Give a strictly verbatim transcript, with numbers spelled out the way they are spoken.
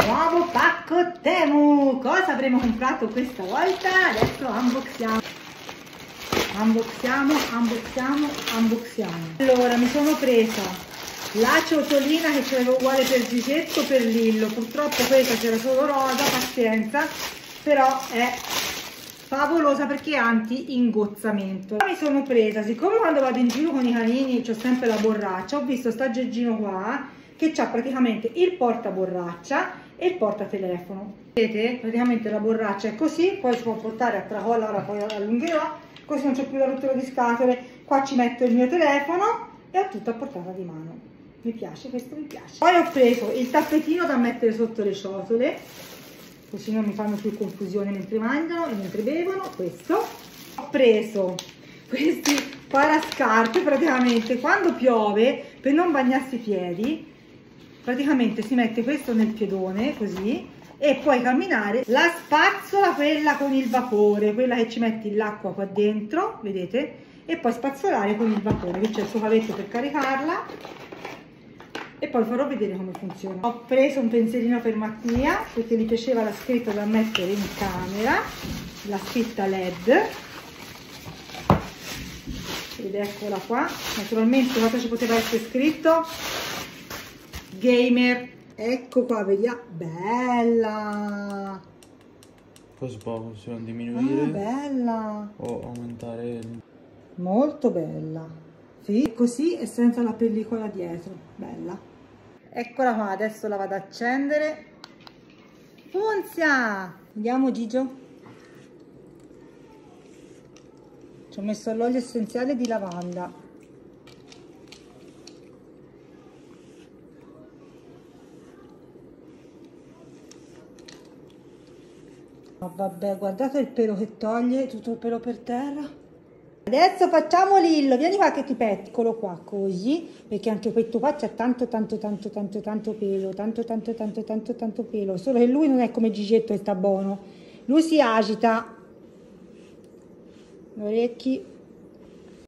nuovo pacco Temu. Cosa avremo comprato questa volta? Adesso unboxiamo. Unboxiamo, unboxiamo, unboxiamo. Allora, mi sono presa la ciotolina che c'era uguale per Gigetto, per Lillo. Purtroppo questa c'era solo rosa, pazienza, però è favolosa perché è anti-ingozzamento. Mi sono presa, siccome quando vado in giro con i canini c'ho sempre la borraccia, ho visto sta aggeggino qua che c'ha praticamente il porta borraccia e il porta telefono. Vedete? Praticamente la borraccia è così, poi si può portare a tracolla, ora poi allungherò, così non c'è più la rottura di scatole. Qua ci metto il mio telefono e ho tutto a portata di mano. Mi piace, questo mi piace. Poi ho preso il tappetino da mettere sotto le ciotole, così non mi fanno più confusione mentre mangiano e mentre bevono. Questo. Ho preso questi parascarpe, praticamente quando piove, per non bagnarsi i piedi, praticamente si mette questo nel piedone, così, e puoi camminare. La spazzola, quella con il vapore, quella che ci metti l'acqua qua dentro, vedete? E poi spazzolare con il vapore, che c'è il suo cavetto per caricarla. E poi farò vedere come funziona. Ho preso un pensierino per Mattia perché gli piaceva la scritta da mettere in camera, la scritta L E D, ed eccola qua. Naturalmente cosa ci poteva essere scritto? Gamer. Ecco qua, vediamo. Bella, possiamo diminuire, ah, bella, o aumentare. molto bella, sì, così e senza la pellicola dietro, bella. Eccola qua, adesso la vado ad accendere. Funziona! Vediamo Gigio. Ci ho messo l'olio essenziale di lavanda. Oh, vabbè, guardate il pelo che toglie, tutto il pelo per terra. Adesso facciamo Lillo, vieni qua che ti petto, eccolo qua, così, perché anche questo qua c'è tanto tanto tanto tanto tanto pelo, tanto tanto tanto tanto tanto pelo, solo che lui non è come Gigetto che sta buono, lui si agita, gli orecchi,